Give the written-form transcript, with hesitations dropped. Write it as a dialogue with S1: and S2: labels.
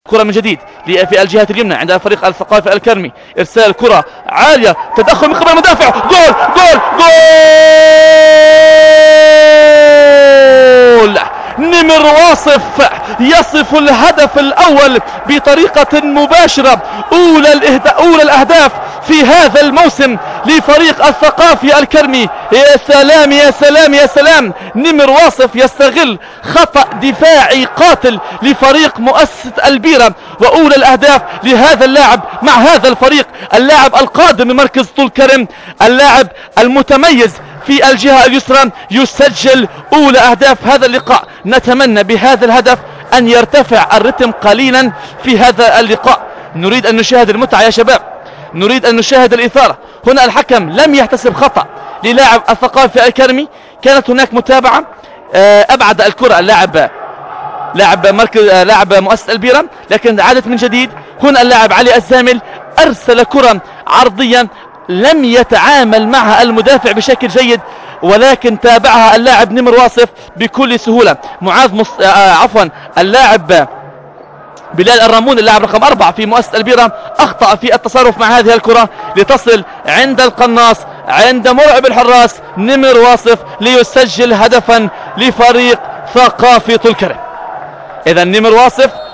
S1: كرة من جديد في الجهة اليمنى عند الفريق الثقافي الكرمي. إرسال كرة عالية، تدخل من قبل المدافع، جول جول جول. نمر واصف يصف الهدف الأول بطريقة مباشرة. أولى الأهداف في هذا الموسم لفريق الثقافي الكرمي. يا سلام يا سلام يا سلام. نمر واصف يستغل خطأ دفاعي قاتل لفريق مؤسسة البيرة، وأولى الأهداف لهذا اللاعب مع هذا الفريق، اللاعب القادم من مركز طول كرم، اللاعب المتميز في الجهة اليسرى، يسجل أولى أهداف هذا اللقاء. نتمنى بهذا الهدف أن يرتفع الرتم قليلا في هذا اللقاء. نريد أن نشاهد المتعة يا شباب، نريد أن نشاهد الإثارة. هنا الحكم لم يحتسب خطأ للاعب الثقافي الكرمي، كانت هناك متابعة، أبعد الكرة لاعب مؤسسة البيرة، لكن عادت من جديد. هنا اللاعب علي الزامل أرسل كرة عرضيا لم يتعامل معها المدافع بشكل جيد، ولكن تابعها اللاعب نمر واصف بكل سهولة. اللاعب بلال الرامون، اللاعب رقم 4 في مؤسسة البيرة، أخطأ في التصرف مع هذه الكرة لتصل عند القناص، عند مرعب الحراس نمر واصف، ليسجل هدفا لفريق ثقافي طول كرم. إذا نمر واصف